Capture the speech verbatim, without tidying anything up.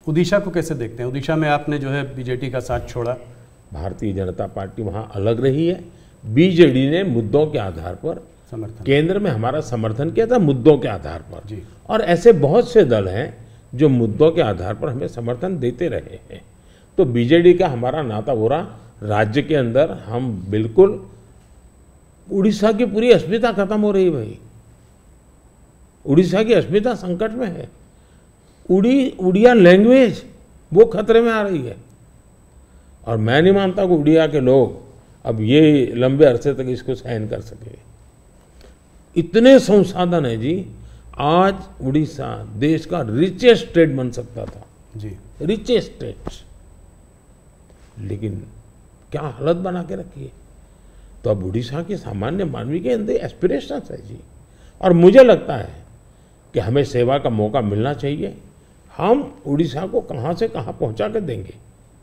उड़ीसा को कैसे देखते हैं? उड़ीसा में आपने जो है बीजेडी का साथ छोड़ा। भारतीय जनता पार्टी वहाँ अलग रही है, बीजेडी ने मुद्दों के आधार पर समर्थन केंद्र में हमारा समर्थन किया था, मुद्दों के आधार पर जी। और ऐसे बहुत से दल हैं जो मुद्दों के आधार पर हमें समर्थन देते रहे हैं। तो बीजेडी का हमारा नाता हो रहा, राज्य के अंदर हम बिल्कुल, उड़ीसा की पूरी अस्मिता खत्म हो रही भाई, उड़ीसा की अस्मिता संकट में है। उड़ी उड़िया लैंग्वेज वो खतरे में आ रही है और मैं नहीं मानता कि उड़िया के लोग अब ये लंबे अरसे तक इसको सहन कर सके। इतने संसाधन है जी, आज उड़ीसा देश का रिचेस्ट स्टेट बन सकता था जी, रिचेस्ट स्टेट, लेकिन क्या हालत बना के रखी है। तो अब उड़ीसा के सामान्य मानवी के अंदर एस्पिरेशंस है जी, और मुझे लगता है कि हमें सेवा का मौका मिलना चाहिए। हम उड़ीसा को कहाँ से कहाँ पहुँचा कर देंगे।